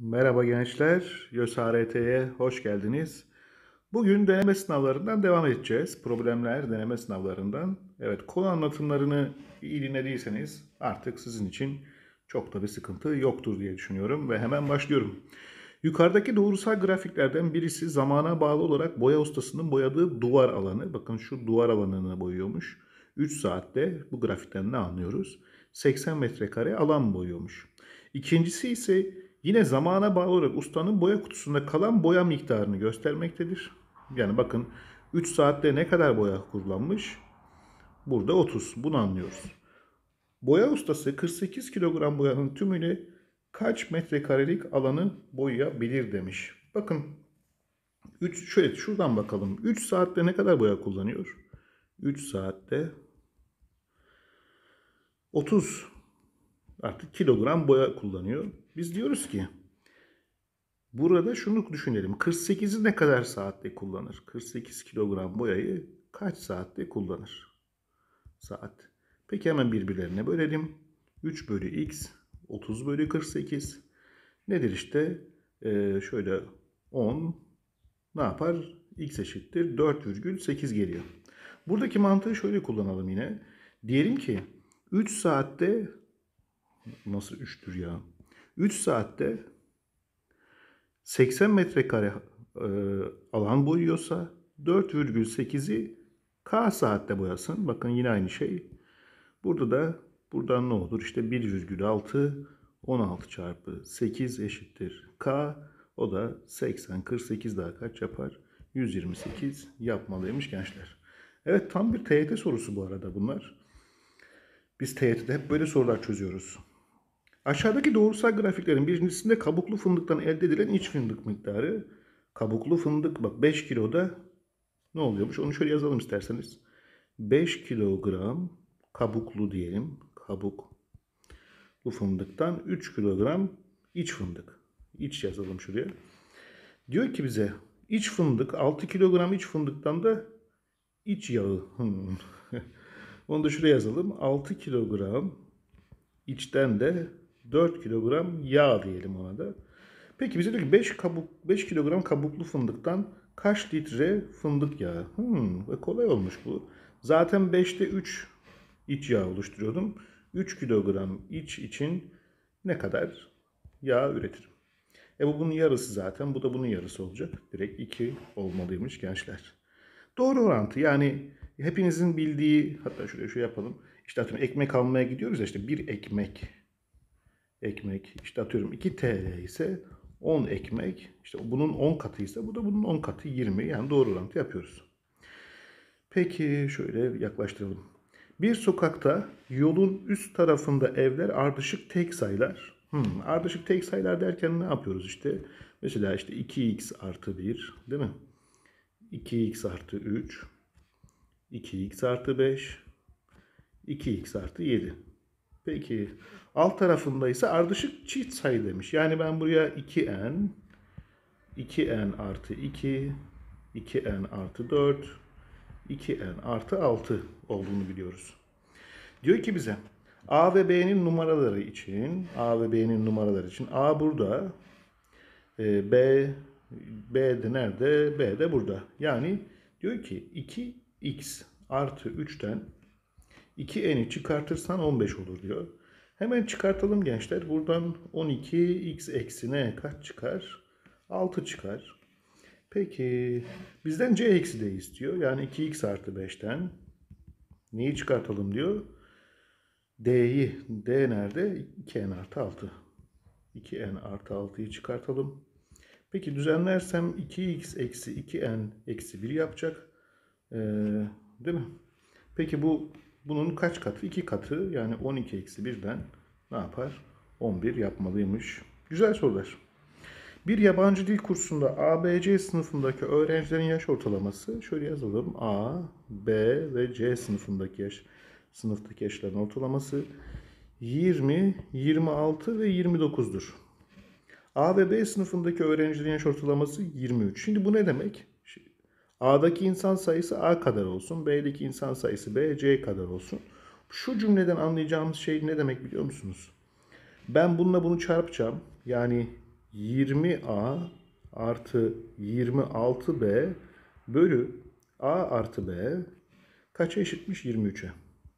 Merhaba gençler, YÖSART'ye hoş geldiniz. Bugün deneme sınavlarından devam edeceğiz. Problemler deneme sınavlarından. Evet, konu anlatımlarını iyi dinlediyseniz artık sizin için çok da bir sıkıntı yoktur diye düşünüyorum ve hemen başlıyorum. Yukarıdaki doğrusal grafiklerden birisi zamana bağlı olarak boya ustasının boyadığı duvar alanı. Bakın şu duvar alanını boyuyormuş. 3 saatte bu grafikten ne anlıyoruz? 80 metrekare alan boyuyormuş. İkincisi ise yine zamana bağlı olarak ustanın boya kutusunda kalan boya miktarını göstermektedir. Yani bakın 3 saatte ne kadar boya kullanmış? Burada 30. Bunu anlıyoruz. Boya ustası 48 kilogram boyanın tümüyle kaç metrekarelik alanı boyayabilir demiş. Bakın şöyle şuradan bakalım. 3 saatte ne kadar boya kullanıyor? 3 saatte 30 artık kilogram boya kullanıyor. Biz diyoruz ki burada şunu düşünelim. 48'i ne kadar saatte kullanır? 48 kilogram boyayı kaç saatte kullanır? Saat. Peki hemen birbirlerine bölelim. 3 bölü x 30 bölü 48 nedir işte? Şöyle 10 ne yapar? X eşittir 4,8 geliyor. Buradaki mantığı şöyle kullanalım yine. Diyelim ki 3 saatte nasıl 3'tür ya? 3 saatte 80 metrekare alan boyuyorsa 4,8'i K saatte boyasın. Bakın yine aynı şey. Burada da buradan ne olur? İşte 1,6 16 çarpı 8 eşittir K. O da 80, 48 daha kaç yapar? 128 yapmalıymış gençler. Evet, tam bir TYT sorusu bu arada bunlar. Biz TYT'de hep böyle sorular çözüyoruz. Aşağıdaki doğrusal grafiklerin birincisinde kabuklu fındıktan elde edilen iç fındık miktarı. Kabuklu fındık bak 5 kiloda ne oluyormuş? Onu şöyle yazalım isterseniz. 5 kilogram kabuklu diyelim. Kabuklu fındıktan 3 kilogram iç fındık. İç yazalım şuraya. Diyor ki bize iç fındık 6 kilogram iç fındıktan da iç yağı. Onu da şuraya yazalım. 6 kilogram içten de 4 kilogram yağ diyelim ona da. Peki bize diyor ki 5 kilogram kabuklu fındıktan kaç litre fındık yağı? Kolay olmuş bu. Zaten 5'te 3 iç yağ oluşturuyordum. 3 kilogram iç için ne kadar yağ üretirim? Bu bunun yarısı zaten. Bu da bunun yarısı olacak. Direkt 2 olmalıymış gençler. Doğru orantı. Yani hepinizin bildiği, hatta şuraya şu yapalım. İşte atıyorum ekmek almaya gidiyoruz ya, işte bir ekmek işte atıyorum 2 TL ise 10 ekmek, işte bunun 10 katı ise bu da bunun 10 katı 20, yani doğru orantı yapıyoruz. Peki şöyle yaklaştıralım. Bir sokakta yolun üst tarafında evler ardışık tek sayılar. Ardışık tek sayılar derken ne yapıyoruz işte? Mesela işte 2x artı 1 değil mi? 2x artı 3, 2x artı 5, 2x artı 7. Peki alt tarafında ise ardışık çift sayı demiş. Yani ben buraya 2n, 2n artı 2, 2n artı 4, 2n artı 6 olduğunu biliyoruz. Diyor ki bize A ve B'nin numaraları için, A burada, B de nerede? B de burada. Yani diyor ki 2x artı 3'ten 2n'i çıkartırsan 15 olur diyor. Hemen çıkartalım gençler. Buradan 12x eksi ne kaç çıkar? 6 çıkar. Peki bizden c eksi de istiyor. Yani 2x artı 5'ten neyi çıkartalım diyor? D'yi. D nerede? 2n artı 6. 2n artı 6'yı çıkartalım. Peki düzenlersem 2x eksi 2n eksi 1 yapacak. Değil mi? Peki bunun kaç katı? 2 katı. Yani 12 eksi 1'den ne yapar? 11 yapmalıymış. Güzel sorular. Bir yabancı dil kursunda A, B, C sınıfındaki öğrencilerin yaş ortalaması. Şöyle yazalım. A, B ve C sınıftaki yaşların ortalaması 20, 26 ve 29'dur. A ve B sınıfındaki öğrencilerin yaş ortalaması 23. Şimdi bu ne demek? A'daki insan sayısı A kadar olsun. B'deki insan sayısı B, C kadar olsun. Şu cümleden anlayacağımız şey ne demek biliyor musunuz? Ben bununla bunu çarpacağım. Yani 20A artı 26B bölü A artı B kaça eşitmiş? 23'e.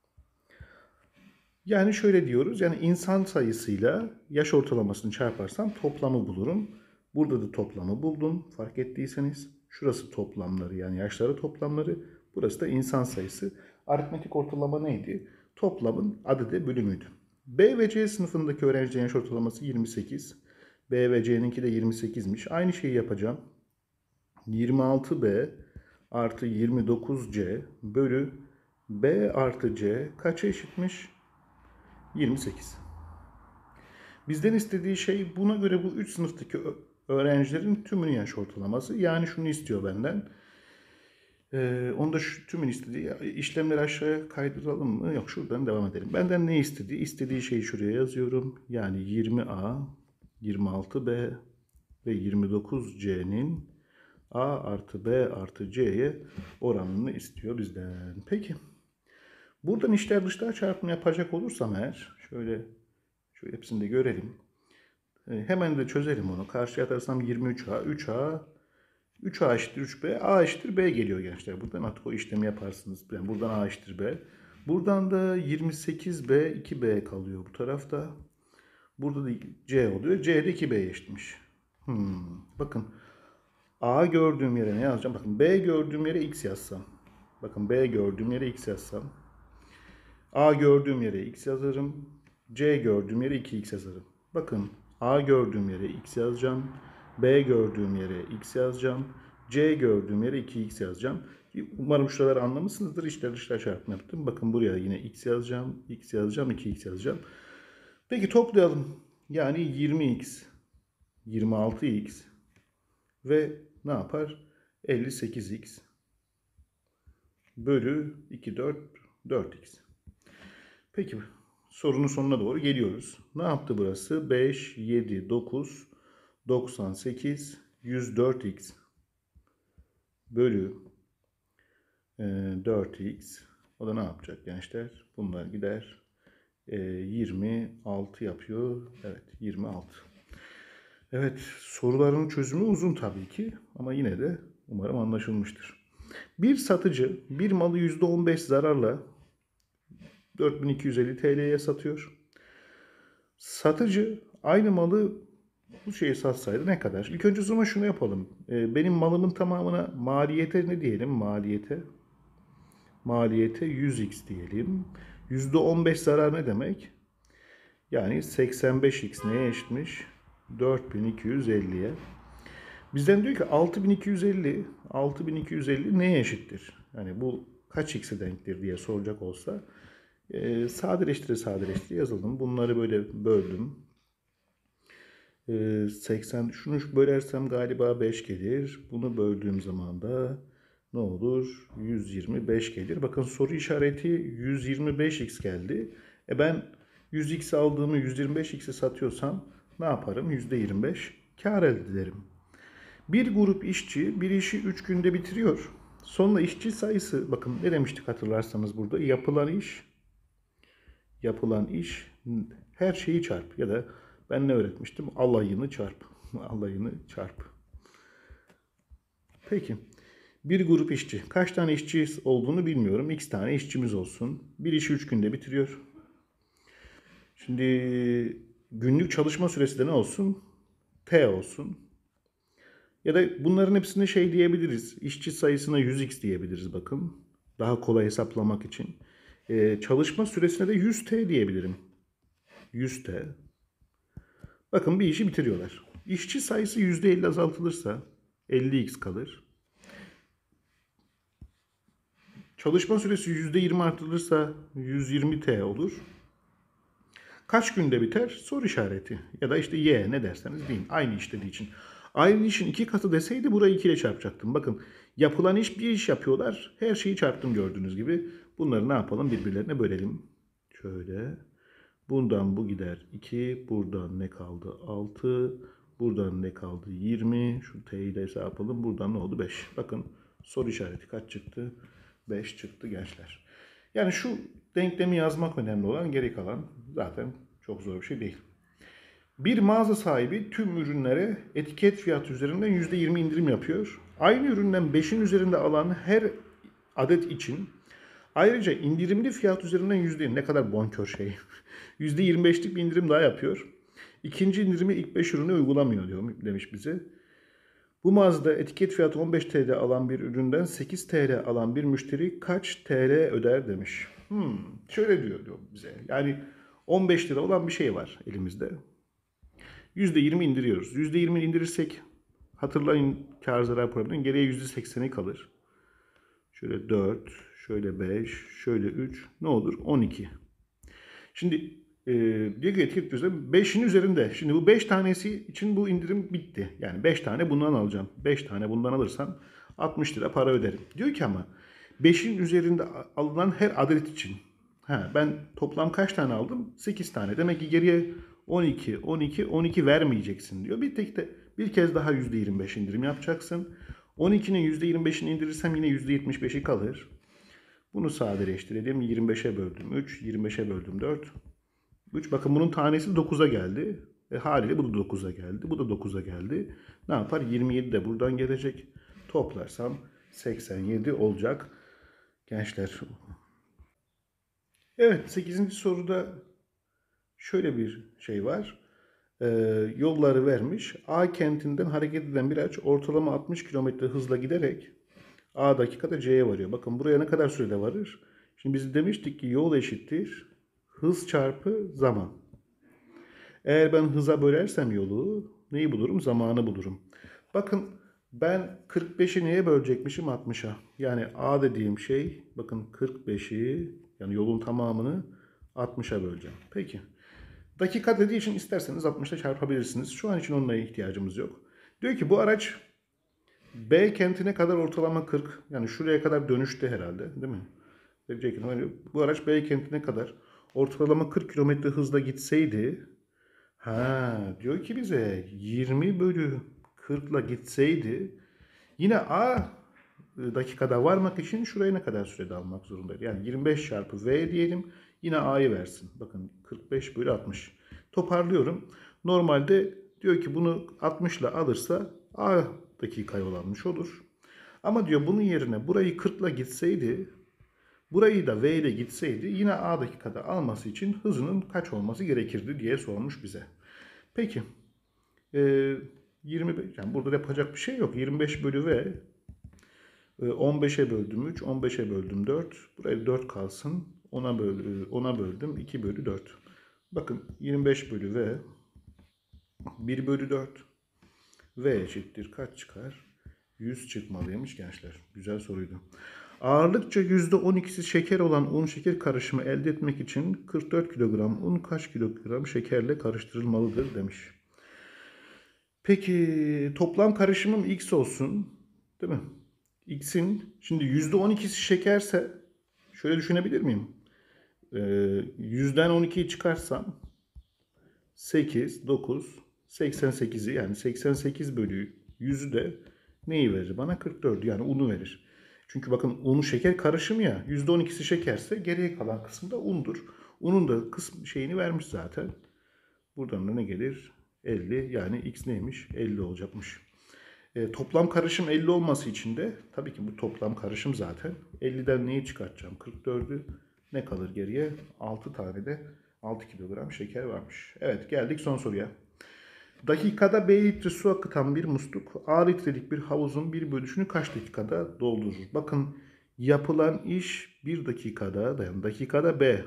Yani şöyle diyoruz, yani insan sayısıyla yaş ortalamasını çarparsam toplamı bulurum. Burada da toplamı buldum, fark ettiyseniz. Şurası toplamları, yani yaşları toplamları. Burası da insan sayısı. Aritmetik ortalama neydi? Toplamın adede bölümüydü. B ve C sınıfındaki öğrencilerin yaş ortalaması 28. B ve C'ninki de 28'miş. Aynı şeyi yapacağım. 26B artı 29C bölü B artı C kaça eşitmiş? 28. Bizden istediği şey, buna göre bu 3 sınıftaki öğrencilerin tümünün yaş ortalaması. Yani şunu istiyor benden. Onda şu tümün istediği işlemleri aşağıya kaydıralım mı? Yok, şuradan devam edelim. Benden ne istediği? İstediği şeyi şuraya yazıyorum. Yani 20A, 26B ve 29C'nin A artı B artı C'ye oranını istiyor bizden. Peki. Buradan içler dışlar çarpımı yapacak olursam eğer, şöyle hepsini de görelim. Hemen de çözelim onu. Karşıya atarsam 23A, 3A eşittir 3B, A eşittir B geliyor gençler. Buradan artık o işlemi yaparsınız. Yani buradan A eşittir B. Buradan da 28B, 2B kalıyor bu tarafta. Burada da C oluyor. C de 2B'ye eşitmiş. Bakın, A gördüğüm yere ne yazacağım? Bakın, B gördüğüm yere X yazsam. Bakın, B gördüğüm yere X yazsam. A gördüğüm yere X yazarım. C gördüğüm yere 2X yazarım. Bakın, A gördüğüm yere X yazacağım. B gördüğüm yere X yazacağım. C gördüğüm yere 2X yazacağım. Umarım şuraları anlamışsınızdır. İçler dışlar çarpımı yaptım. Bakın, buraya yine X yazacağım. X yazacağım. 2X yazacağım. Peki toplayalım. Yani 20X, 26X ve ne yapar? 58X bölü 2, 4X. Peki, sorunun sonuna doğru geliyoruz. Ne yaptı burası? 5, 7, 9, 98, 104x bölü 4x. O da ne yapacak gençler? Bunlar gider. 26 yapıyor. Evet, 26. Evet, soruların çözümü uzun tabii ki. Ama yine de umarım anlaşılmıştır. Bir satıcı bir malı %15 zararla 4250 TL'ye satıyor. Satıcı aynı malı bu şeyi satsaydı ne kadar? İlk önce o zaman şunu yapalım. Benim malımın tamamına maliyete ne diyelim? Maliyete 100x diyelim. %15 zarar ne demek? Yani 85x neye eşitmiş? 4250'ye. Bizden diyor ki 6250 neye eşittir? Yani bu kaç x'e denktir diye soracak olsa sadeleştire yazalım. Bunları böyle böldüm. 80, şunu bölersem galiba 5 gelir. Bunu böldüğüm zaman da ne olur? 125 gelir. Bakın, soru işareti 125x geldi. Ben 100x aldığımı 125x'e satıyorsam ne yaparım? %25 kar elde ederim. Bir grup işçi bir işi 3 günde bitiriyor. Sonra işçi sayısı, bakın ne demiştik hatırlarsanız burada? Yapılan iş her şeyi çarp, ya da ben ne öğretmiştim? Alayını çarp. Alayını çarp. Peki. Bir grup işçi. Kaç tane işçi olduğunu bilmiyorum. X tane işçimiz olsun. Bir işi 3 günde bitiriyor. Şimdi günlük çalışma süresi de ne olsun? T olsun. Ya da bunların hepsini şey diyebiliriz. İşçi sayısına 100x diyebiliriz bakın. Daha kolay hesaplamak için. Çalışma süresine de 100T diyebilirim. 100T. Bakın, bir işi bitiriyorlar. İşçi sayısı %50 azaltılırsa 50x kalır. Çalışma süresi %20 artırılırsa 120T olur. Kaç günde biter? Soru işareti. Ya da işte Y, ne derseniz deyin. Aynı iş dediği için. Aynı işin 2 katı deseydi burayı 2 ile çarpacaktım. Bakın, yapılan iş, bir iş yapıyorlar. Her şeyi çarptım gördüğünüz gibi. Bunları ne yapalım? Birbirlerine bölelim. Şöyle. Bundan bu gider 2. Buradan ne kaldı? 6. Buradan ne kaldı? 20. Şu T'yi de hesaplayalım. Buradan ne oldu? 5. Bakın, soru işareti kaç çıktı? 5 çıktı gençler. Yani şu denklemi yazmak önemli olan, geri kalan zaten çok zor bir şey değil. Bir mağaza sahibi tüm ürünlere etiket fiyatı üzerinden %20 indirim yapıyor. Aynı üründen 5'in üzerinde alan her adet için ayrıca indirimli fiyat üzerinden ne kadar bonkör şey. %25'lik bir indirim daha yapıyor. İkinci indirimi ilk 5 ürüne uygulamıyor demiş bize. Bu mağazada etiket fiyatı 15 TL alan bir üründen 8 TL alan bir müşteri kaç TL öder demiş. Şöyle diyor bize. Yani 15 lira olan bir şey var elimizde. %20 indiriyoruz. %20 indirirsek hatırlayın kar zarar probleminin geriye %80'i kalır. Şöyle 4, şöyle 5, şöyle 3 ne olur? 12. Şimdi diyor ki etiket üzerinde 5'in üzerinde. Şimdi bu 5 tanesi için bu indirim bitti. Yani 5 tane bundan alacağım. 5 tane bundan alırsam 60 lira para öderim. Diyor ki ama 5'in üzerinde alınan her adet için. Ben toplam kaç tane aldım? 8 tane. Demek ki geriye 12, 12, 12 vermeyeceksin diyor. Bir kez daha %25 indirim yapacaksın. 12'nin %25'ini indirirsem yine %75'i kalır. Bunu sadeleştirelim. 25'e böldüm 3, 25'e böldüm 4. 3 bakın bunun tanesi 9'a geldi. Haliyle bu da 9'a geldi. Bu da 9'a geldi. Ne yapar? 27 de buradan gelecek. Toplarsam 87 olacak. Gençler. Evet 8. soruda şöyle bir şey var. Yolları vermiş. A kentinden hareket eden bir araç ortalama 60 km hızla giderek A dakikada C'ye varıyor. Bakın buraya ne kadar sürede varır? Şimdi biz demiştik ki yol eşittir hız çarpı zaman. Eğer ben hıza bölersem yolu neyi bulurum? Zamanı bulurum. Bakın ben 45'i neye bölecekmişim? 60'a. Yani A dediğim şey bakın 45'i yani yolun tamamını 60'a böleceğim. Peki. Dakika dediği için isterseniz 60'la çarpabilirsiniz. Şu an için onunla ihtiyacımız yok. Diyor ki bu araç B kentine kadar ortalama 40. Yani şuraya kadar dönüşte herhalde değil mi? Bu araç B kentine kadar ortalama 40 km hızla gitseydi diyor ki bize 20 bölü 40 ile gitseydi yine A dakikada varmak için şuraya ne kadar sürede almak zorundaydı? Yani 25 çarpı V diyelim yine A'yı versin. Bakın 45 bölü 60. Toparlıyorum. Normalde diyor ki bunu 60 ile alırsa A dakika yol almış olur. Ama diyor bunun yerine burayı 40 ile gitseydi burayı da V ile gitseydi yine A dakikada alması için hızının kaç olması gerekirdi diye sormuş bize. Peki 25 yani burada yapacak bir şey yok. 25 bölü V 15'e böldüm 3, 15'e böldüm 4. Buraya 4 kalsın. 10'a böldüm 2 bölü 4. Bakın 25 bölü V 1 bölü 4. V eşittir kaç çıkar? 100 çıkmalıymış gençler. Güzel soruydu. Ağırlıkça %12'si şeker olan un şeker karışımı elde etmek için 44 kilogram un kaç kilogram şekerle karıştırılmalıdır demiş. Peki toplam karışımım X olsun. Değil mi? X'in şimdi %12'si şekerse şöyle düşünebilir miyim? 100'den 12'yi çıkarsam 8, 9, 88'i yani 88 bölü 100'ü de neyi verir bana? 44 yani unu verir. Çünkü bakın unu şeker karışımı ya. %12'si şekerse geriye kalan kısım da undur. Unun da kısım şeyini vermiş zaten. Buradan da ne gelir? 50 yani X neymiş? 50 olacakmış. Toplam karışım 50 olması için de tabii ki bu toplam karışım zaten. 50'den neyi çıkartacağım? 44'ü ne kalır geriye? 6 tane de 6 kilogram şeker varmış. Evet geldik son soruya. Dakikada B litre su akıtan bir musluk A litrelik bir havuzun bir bölüşünü kaç dakikada doldurur? Bakın yapılan iş 1 dakikada yani dakikada B.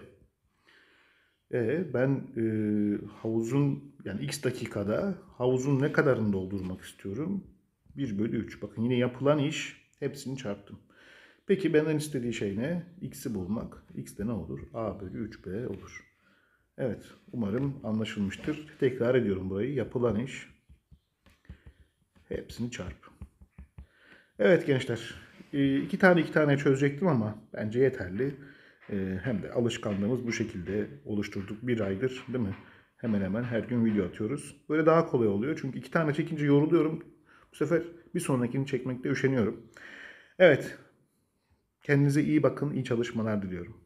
Ben havuzun yani x dakikada havuzun ne kadarını doldurmak istiyorum? 1 bölü 3. Bakın yine yapılan iş hepsini çarptım. Peki benden istediği şey ne? X'i bulmak. X de ne olur? A bölü 3B olur. Evet umarım anlaşılmıştır. Tekrar ediyorum burayı. Yapılan iş hepsini çarp. Evet gençler. İki tane çözecektim ama bence yeterli. Hem de alışkanlığımız bu şekilde oluşturduk. Bir aydır değil mi? Hemen hemen her gün video atıyoruz. Böyle daha kolay oluyor. Çünkü 2 tane çekince yoruluyorum. Bu sefer bir sonrakini çekmekte üşeniyorum. Evet. Kendinize iyi bakın. İyi çalışmalar diliyorum.